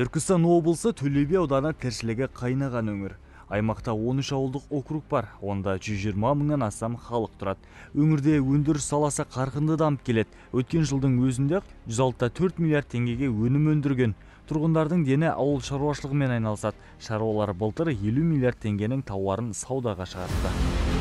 Түркістан облысы Төле би ауданы тіршілігі қайнаған өңір. Аймақта 13 ауылдық округ бар, онда 120 мыңнан астам халық тұрады. Өңірде өндіріс саласы қарқынды дамып келеді. Өткен жылдың өзінде 164 миллиард теңгеге өнім өндірген. Тұрғындардың дені ауыл шаруашылығымен айналысады. Шаруалар былтыр 50 миллиард теңгенің тауарын саудаға шығартты.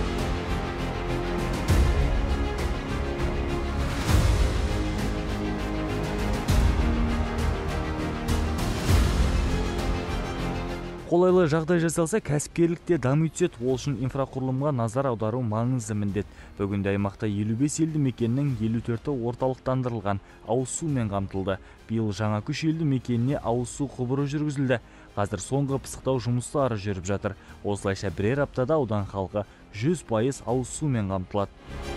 Қолайлы жағдай жасалса, кәсіпкерлікте дами түседі. Ол үшін инфрақұрылымға назар аудару маңызды міндет. Бүгінде аймақта 55 елді мекеннің 54-і орталықтандырылған, ауыз сумен қамтылды. Биыл жаңа күш елді мекеніне ауыз су құбыры жүргізілді. Қазір соңғы пысықтау жұмыстары жүріп жатыр. Осылайша бірер аптада аудан халқы 100% ауыз сумен қамтылады.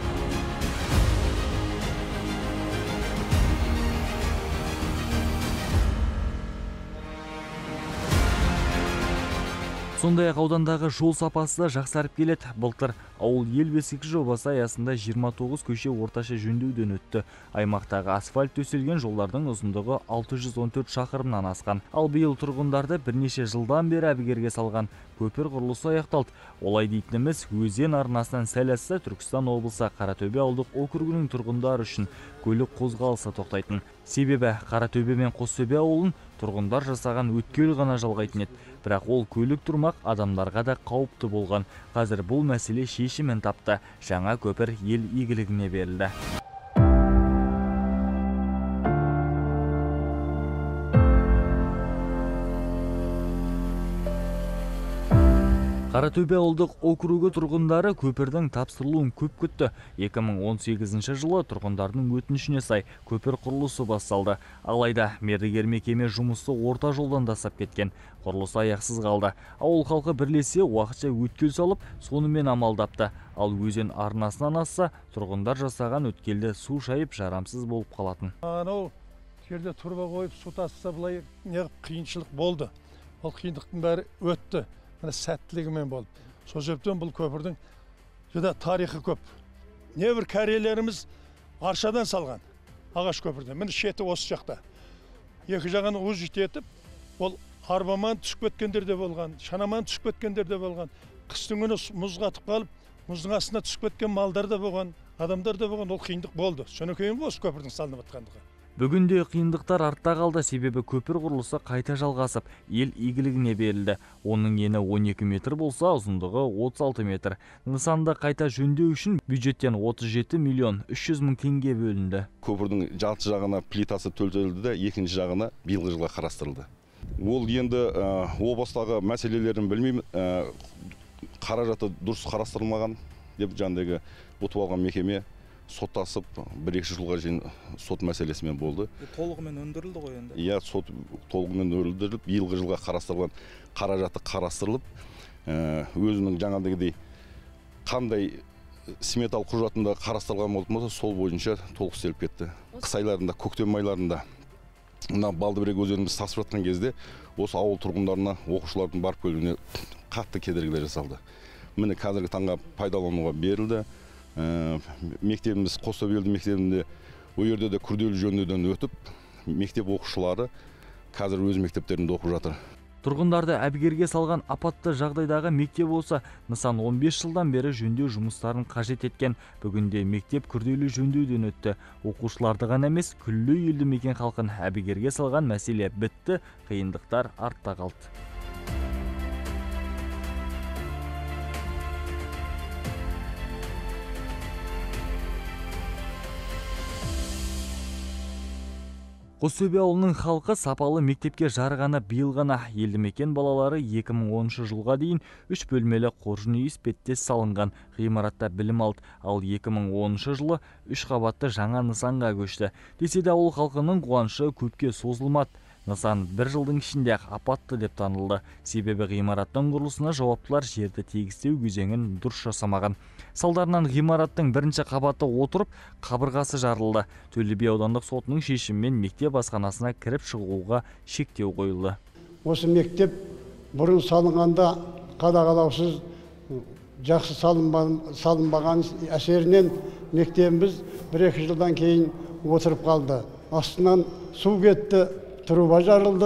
Сондай-ақ аудандағы жол сапасы да жақсарып келеді. Былтыр ауыл ел бесігі жобасы аясында 29 көше орташа жөндеуден өтті. Аймақтағы асфальт төселген жолдардың ұзындығы 614 шақырымнан асқан. Ал биыл тұрғындарды бірнеше жылдан бері әбігерге салған көпір құрылысы аяқталды. Олай дейтініміз, өзен арнасынан сәл асса Түркістан облысы Қаратөбе ауылдық округінің тұрғындары үшін көлік қозғалысы тоқтайтын. Себебі Қаратөбе мен Қостөбе ауылын тұрғындар жасаған өткел ғана жалғайтын еді. Бірақ ол көлік тұрмақ адамдарға да қауіпті болған. Қазір бұл мәселе шешімін тапты. Жаңа көпір ел игілігіне берілді. Қаратөбе ауылдық округі тұрғындары көпірдің тапсырылуын көп күтті. 2018 жылы тұрғындардың өтінішіне сай көпір құрылысы басталды. Алайда мердігер мекеме жұмысты орта жолдан тастап кеткен. Құрылысы аяқсыз қалды. Ауыл халқы бірлесе уақытша өткел салып, сонымен амалдапты. Ал өзен арнасынан асса, тұрғындар жасаған өткелді су шайып жарамсыз болып қалатын. Анау жерде турба қойып су тасыса былай қиыншылық болды. Ол қиындықтың бәрі өтті. Сәттілігімен болды. Сол себептен бұл көпірдің жүдә тарихы көп. Небір кәрелеріміз аршадан салған ағаш көпірден. Міне шеті осы жақта. Екі жағаны уыз етіп, ол арбаман түсіп кеткендер де болған, шанаман түсіп кеткендер де болған. Қыстың күні мұз қатып қалып, мұздың астына түсіп кеткен малдар да болған, адамдар да болған. Ол қиындық болды. Содан кейін осы көпірдің салынып жатқандығы. Бүгінде қиындықтар артта қалды, себебі көпір құрылысы қайта жалғасып, ел игілігіне берілді. Оның ені 12 метр болса, ұзындығы 36 метр. Нысанды қайта жөндеу үшін бюджеттен 37 миллион 300 мың теңге бөлінді. Көпірдің жарты жағына плитасы төлтелді де, екінші жағына биылғы жылға қарастырылды. Ол енді облыстағы мәселелерін білмеймін, қаражаты дұрыс қарастырылмаған деп жандегі ұтып алған мекеме соттасып, 1-2 жылға дейін сот мәселесімен болды. Толығымен өндірілді ғой енді. Иә, сот толығымен өндіріліп, биылғы жылға қарастырылған қаражаты қарастырылып, өзінің жаңағыдей қандай сметалық құжатында қарастырылған болса, сол бойынша толық істеліп кетті. Қыс айларында, көктем айларында мына Балдыберек өзеніміз тасып жатқан кезде осы ауыл тұрғындарына, оқушылардың барып келуіне қатты кедергілер жасалды. Міне қазіргі таңға пайдалануға берілді. Мектебіміз Қостөбе елді мектебінде ол жерде де күрделі жөндеуден өтіп, мектеп оқушылары қазір өз мектептерінде оқып жатыр. Тұрғындарды әбігерге салған апатты жағдайдағы мектеп болса, нысан 15 жылдан бері жөндеу жұмыстарын қажет еткен. Бүгінде мектеп күрделі жөндеуден өтті. Оқушыларды ғана емес, күллі елді мекен халқын әбігерге салған мәселе бітті, қиындықтар артта қалды. Қостөбе ауылының халқы сапалы мектепке жарғаны биыл ғана. Елді мекен балалары 2010 жылға дейін 3 бөлмелі қоржын үй іспеттес салынған ғимаратта білім алды. Ал 2010 жылы 3 қабатты жаңа нысанға көшті. Десе де ауыл халқының қуанышы көпке созылмады. Нысан 1 жылдың ішінде апатты деп танылды. Себебі ғимараттың құрылысына жауаптылар жерді тегістеу кезеңін дұрыс жасамаған. Салдарынан ғимараттың бірінші қабаты отырып, қабырғасы жарылды. Төле би аудандық сотының шешімімен мектеп асханасына кіріп шығуға шектеу қойылды. Осы мектеп бұрын салынғанда қадағалаусыз жақсы салынбаған әсерінен мектебіміз 1-2 жылдан кейін отырып қалды. Астынан су кетті, труба жарылды,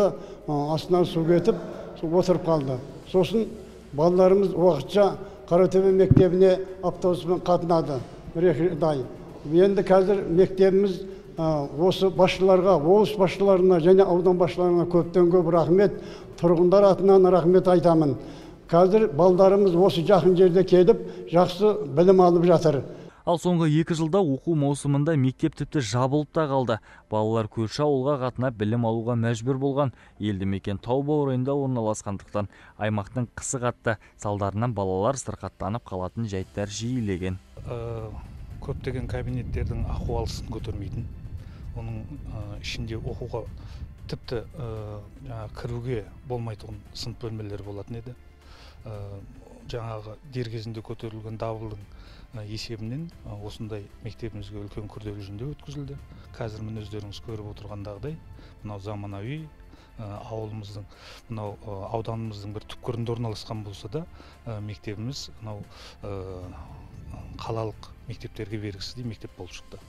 астынан су кетіп отырып қалды. Сосын балаларымыз уақытша Қаратөбе мектебіне автобуспен қатынады. 1-2 ай. Енді қазір мектебіміз осы басшыларға, облыс басшыларына және аудан басшыларына көптен көп рахмет, тұрғындар атынан рахмет айтамын. Қазір балдарымыз осы жақын жерде келіп, жақсы білім алып жатыр. Ал соңғы 2 жылда оқу маусымында мектеп тіпті жабылып та қалды. Балалар көрші ауылға қатынап білім алуға мәжбүр болған. Елді мекен тау баурайында орналасқандықтан аймақтың қысы қатты, салдарынан балалар сырқаттанып қалатын жайттар жиілеген. Көптеген кабинеттердің ахуалысын көтермейтін. Оның ішінде оқуға тіпті кіруге болмайтын сынып бөлмелері болатын еді. Жаңағы дер кезінде көтерілген дабылдың есебінен осындай мектебімізге үлкен күрделі жөндеу өткізілді. Қазір міне өздеріңіз көріп отырғандағыдай, мынау заманауи ауылымыздың, мынау ауданымыздың бір түпкірінде орналасқан болса да, мектебіміз мынау қалалық мектептерге бергісіздей мектеп болып шықты.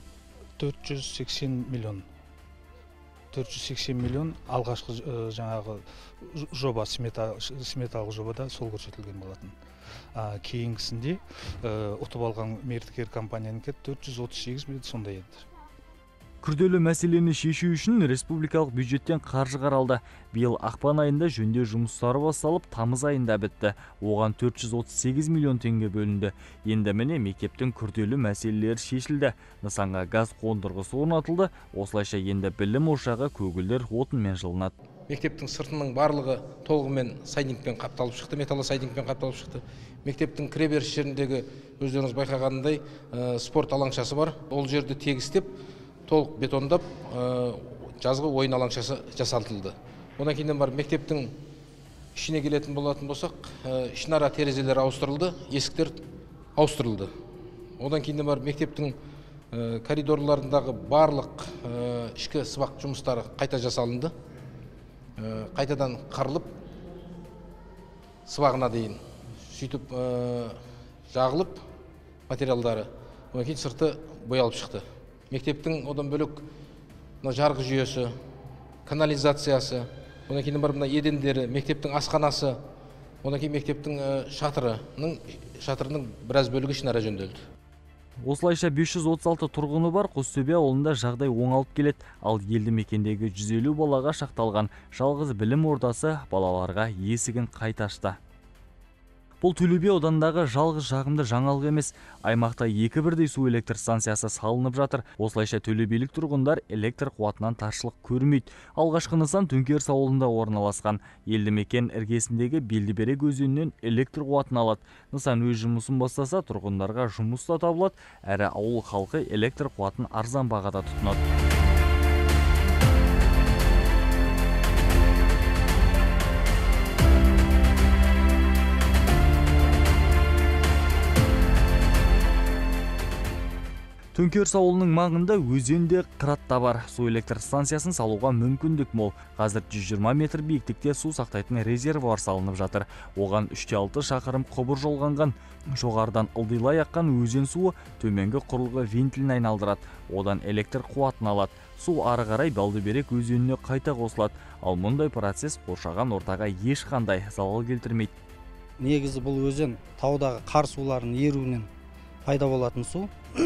480 миллион алғашқы жаңағы жоба, сметалық жобада сол көрсетілген болатын. Кейінгісінде ұтып алған мердігер компаниянікі 438 миллион сондай еді. Күрделі мәселені шешу үшін республикалық бюджеттен қаржы қаралды. Биыл ақпан айында жөндеу жұмыстары басталып, тамыз айында бітті. Оған 438 миллион теңге бөлінді. Енді міне мектептің күрделі мәселелері шешілді. Нысанға газ қондырғысы орнатылды. Осылайша енді білім ошағы көгілдір отынмен жылынады. Мектептің сыртының барлығы толығымен сайдингпен қапталып шықты, металлосайдингпен қапталып шықты. Мектептің кіреберіс жеріндегі өздеріңіз байқағандай спорт алаңшасы бар. Ол жерді тегістеп, толық бетондап, жазғы ойын алаңшасы жасалтылды. Одан кейін бар мектептің ішіне келетін болатын болсақ, ішінара терезелер ауыстырылды, есіктер ауыстырылды. Одан кейін бар мектептің коридорларындағы барлық ішкі сыбақ жұмыстары қайта жасалынды. Қайтадан қарылып, сыбағына дейін сөйтіп жағылып материалдары. Одан кейін сырты боялып шықты. Мектептің одан бөлек жарғы жүйесі, канализациясы, одан кейін бар мына едендері, мектептің асханасы, одан кейін мектептің шатырының біраз бөлігі ішінара жөнделді. Осылайша 536 тұрғыны бар Қостөбе ауылында жағдай оңалып келеді. Ал елді мекендегі 150 балаға шақталған жалғыз білім ордасы балаларға есігін қайта ашты. Бұл Төле би ауданындағы жалғыз жағымды жаңалық емес. Аймақта 2 бірдей су электр станциясы салынып жатыр. Осылайша төлебилік тұрғындар электр қуатынан таршылық көрмейді. Алғашқы нысан Төңкеріс ауылында орналасқан. Елді мекен іргесіндегі Белдіберек өзенінен электр қуатын алады. Нысан өз жұмысын бастаса, тұрғындарға жұмыс та табылады, әрі ауыл халқы электр қуатын арзан бағада тұтынады. Төңкеріс ауылының маңында өзенде қыратта бар. Су электр станциясын салуға мүмкіндік мол. Қазір 120 метр биіктікте су сақтайтын резервуар салынып жатыр. Оған 3-6 шақырым құбыр жолғанған. Жоғарыдан ылдилай аққан өзен суы төменгі құрылғы вентилін айналдырады. Одан электр қуатын алады. Су ары қарай Белдіберек өзеніне қайта қосылады. Ал мұндай процесс қоршаған ортаға ешқандай залал келтірмейді. Негізі бұл өзен таудағы қар суларының еруінен пайда болатын су.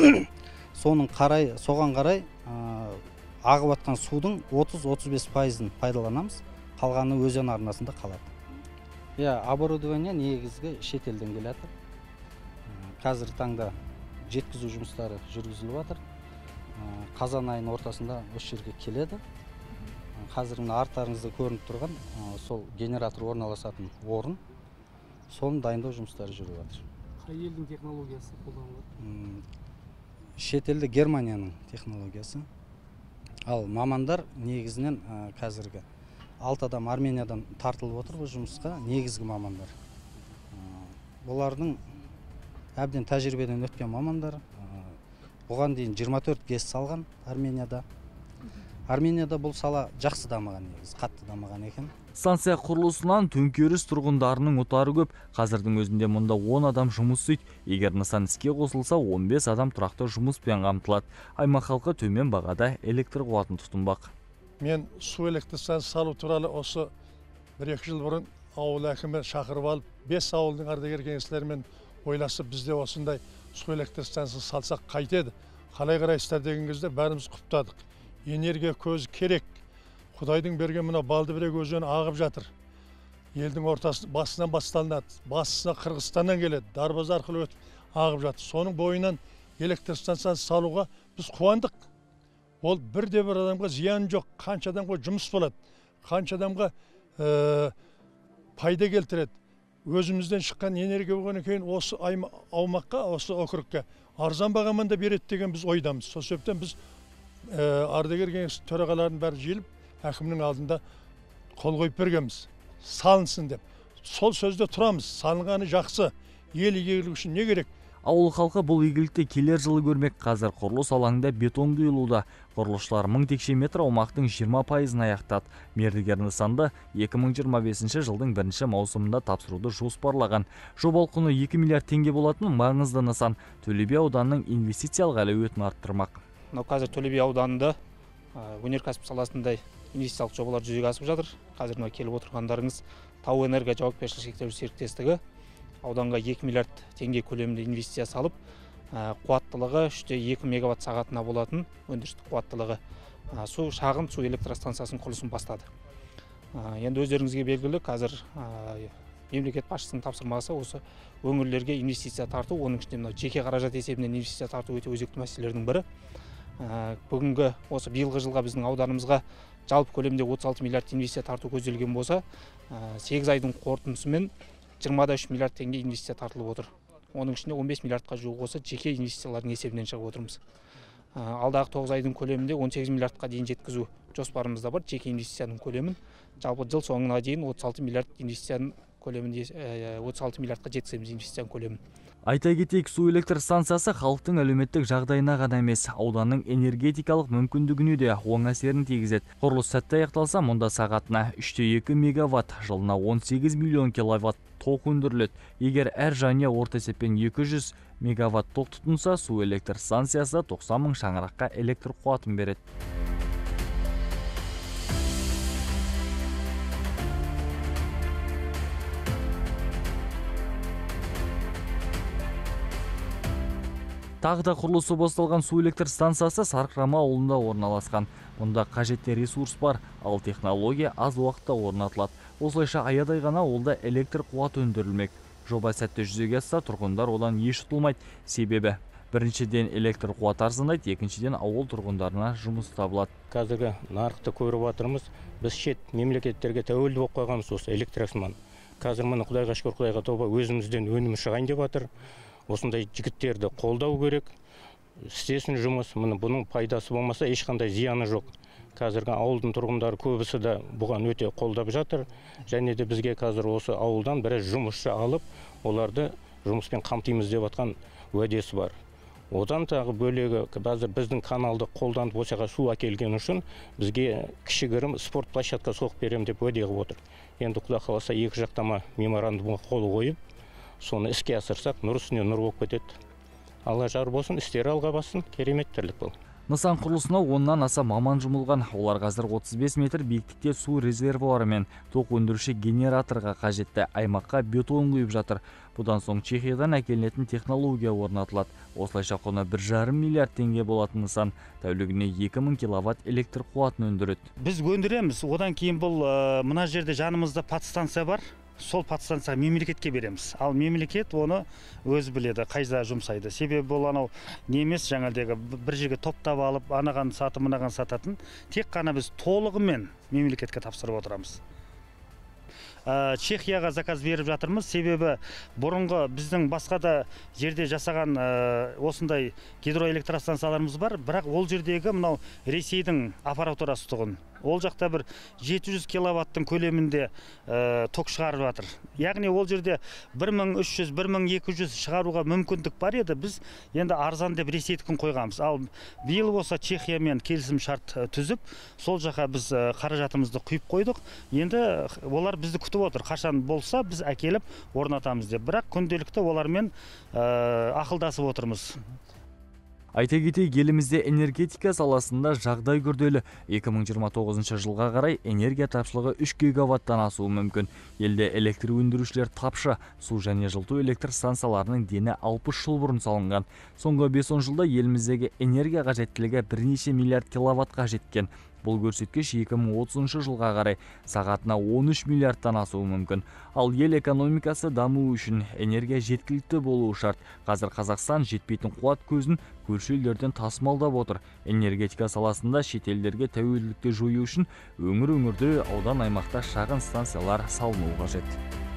Соған қарай ағып атқан судың 30-35%-ын пайдаланамыз, қалғаны өзен арнасында қалады. Оборудование негізгі шетелден келеді. Қазір таңда жеткізу жұмыстары жүргізіліп жатыр. Қазан айының ортасында осы жерге келеді. Қазір арттарыңызда көрініп тұрған сол генератор орналасатын орын, соны дайындау жұмыстары жүріп жатыр. Қай елдің технологиясы қолданылады? Шетелде Германияның технологиясы. Ал мамандар негізінен қазіргі 6 адам Армениядан тартылып отыр бұл жұмысқа, негізгі мамандар. Бұлардың әбден тәжірибеден өткен мамандар. Бұған дейін 24 ГЭС салған Арменияда. Арменияда бұл сала жақсы дамыған, негіз, қатты дамыған екен. Станция құрылысынан Төңкеріс тұрғындарының ұтары көп. Қазірдің өзінде мұнда 10 адам жұмыс істейді. Егер нысан іске қосылса, 15 адам тұрақты жұмыспен қамтылады. Аймақ халқы төмен бағада электр қуатын тұтынбақ. мен су электр станциясы салу туралы осы 1-2 жыл бұрын ауыл әкімі шақырып алып, 5 ауылдың ардагер кеңестерімен ойласып, бізде осындай су электр станциясы салсақ қайтеді. Қалай қарайсыздар деген кезде бәріміз құптадық. Энергия көзі керек. Құдайдың берген мына Балдыберек өзені ағып жатыр. Елдің ортасы басынан басталынады. Басына Қырғызстаннан келеді. Дарбаз арқылы өтіп ағып жатыр. Соның бойынан электр станциясын салуға біз қуандық. Ол бірде-бір адамға зиян жоқ. Қанша адамға жұмыс болады, қанша адамға пайда келтіреді. Өзімізден шыққан энергия болғаннан кейін осы аумаққа, осы округке арзан бағамында береді деген біз ойдамыз. Сол себептен біз ардагер кеңес төрағаларының бәрі жиылып, әкімнің алдында қол қойып бергенбіз. Салынсын деп. Сол сөзде тұрамыз. Салынғаны жақсы. Ел игілігі үшін не керек? Ауыл халқы бұл игілікті келер жылы көрмек. Қазір құрылыс алаңында бетон құйылуда. Құрылысшылар 1000 текше метр аумақтың 20%-ын аяқтады. Мердігер нысанды 2025 жылдың 1 маусымында тапсыруды жоспарлаған. Жобалық құны 2 миллиард теңге болатын маңызды нысан Төле би ауданының инвестициялық әлеуетін арттырмақ. Қазір Төле би ауданында өнеркәсіп саласында инвестициялық жобалар жүзеге асып жатыр. Қазір келіп отырғандарыңыз Тау энерго жауапкершілігі шектеулі серіктестігі ауданға 2 миллиард теңге көлемінде инвестиция салып, қуаттылығы 3,2 мегаватт сағатына болатын өндірістік қуаттылығы шағын су электростанциясының құрылысын бастады. Енді өздеріңізге белгілі, қазір мемлекет басшысының тапсырмасы осы өңірлерге инвестиция тарту, оның ішінде жеке қаражат есебінен инвестиция тарту өте өзекті мәселелердің бірі. Бүгінгі осы биылғы жылға біздің ауданымызға жалпы көлемде 36 миллиард инвестиция тарту көзделген болса, 8 айдың қорытындысымен 23 миллиард теңге инвестиция тартылып отыр. Оның ішінде 15 миллиардқа жуық осы жеке инвестициялардың есебінен шығып отырмыз. Алдағы 9 айдың көлемінде 18 миллиардқа дейін жеткізу жоспарымызда бар. Жеке инвестицияның көлемін жалпы жыл соңына дейін 36 миллиард инвестицияның көлемінде 36 миллиардқа жеткіземіз инвестицияның көлемін. Айта кетейік, су электр станциясы халықтың әлеуметтік жағдайына ғана емес, ауданның энергетикалық мүмкіндігіне де оң әсерін тигізеді. Құрылыс сәтті аяқталса, мұнда сағатына 3,2 мегаватт, жылына 18 миллион киловатт тоқ өндіріледі. Егер әр жанұя орта есеппен 200 мегаватт тоқ тұтынса, су электр станциясы 90 мың шаңыраққа электр қуатын береді. Тағы да құрылысы басталған су электр станциясы Сарқырама ауылында орналасқан. Мұнда қажетті ресурс бар, ал технология аз уақытта орнатылады. Осылайша аядай ғана ауылда электр қуат өндірілмек. Жоба сәтті жүзеге асса, тұрғындар одан еш ұтылмайды. Себебі біріншіден электр қуат арзандайды, екіншіден ауыл тұрғындарына жұмыс табылады. Қазіргі нарықты көріп жатырмыз. Біз шет мемлекеттерге тәуелді болып қойғанбыз осы электросман. Қазір мұны Құдайға шүкір, Құдайға тауба өзімізден өнім шығайын деп жатыр. Осындай жігіттерді қолдау керек, істесін жұмыс, бұның пайдасы болмаса ешқандай зияны жоқ. Қазіргі ауылдың тұрғындары көбісі де бұған өте қолдап жатыр. Және де бізге қазір осы ауылдан біраз жұмысшы алып, оларды жұмыспен қамтимыз деп жатқан уәдесі бар. Одан тағы бөлегі, қазір біздің каналды қолданып осыға су әкелген үшін бізге кішігірім спорт площадка соғып берем деп уәде қылып отыр. Енді Құда қаласа екі жақтама меморандумға қол қойып, соны іске асырсақ, нұр үстіне нұр болып кетеді. Алла жар болсын, істері алға бассын, керемет тірлік бұл. Нысан құрылысына 10-нан аса маман жұмылған. Олар қазір 35 метр биіктікте су резервуары мен тоқ өндіруші генераторға қажетті аймаққа бетон құйып жатыр. Бұдан соң Чехиядан әкелінетін технология орнатылады. Осылайша құны 1,5 миллиард теңге болатын нысан тәулігіне 2000 киловатт электр қуатын өндіреді. Біз өндіреміз. Одан кейін бұл мына жерде жанымызда подстанция бар. Сол подстанцияға мемлекетке береміз. Ал мемлекет оны өз біледі, қайда жұмсайды. Себебі бұл анау немес жаңалдегі бір жерге топтап алып, анаған саты, мынаған сататын. Тек қана біз толығымен мемлекетке тапсырып отырамыз. Чехияға заказ беріп жатырмыз. Себебі бұрынғы біздің басқа да жерде жасаған осындай гидроэлектростанцияларымыз бар, бірақ ол жердегі мынау Ресейдің аппаратурасы тұғын. Ол жақта бір 700 киловаттың көлемінде ток шығарып жатыр. Яғни ол жерде 1300-1200 шығаруға мүмкіндік бар еді. Біз енді арзан деп Ресейдікін қойғанбыз. Ал биыл болса Чехиямен келісім шарт түзіп, сол жаққа біз қаражатымызды құйып қойдық. Енді олар бізді күтіп отыр. Қашан болса біз әкеліп орнатамыз деп. Бірақ күнделікті олармен ақылдасып отырмыз. Айта кетейік, елімізде энергетика саласында жағдай күрделі. 2029 жылға қарай энергия тапшылығы 3 гигаваттан асуы мүмкін. Елде электр өндірушілер тапшы, су және жылыту электр станцияларының дені 60 жыл бұрын салынған. Соңғы 5-10 жылда еліміздегі энергия қажеттілігі бірнеше миллиард киловаттқа жеткен. Бұл көрсеткіш 2030 жылға қарай сағатына 13 миллиардтан асуы мүмкін. Ал ел экономикасы даму үшін энергия жеткілікті болуы шарт. Қазір Қазақстан жетпейтін қуат көзін көрші елдерден тасымалдап отыр. Энергетика саласында шетелдерге тәуелділікті жою үшін өңір-өңірде аудан аймақта шағын станциялар салынуы қажет.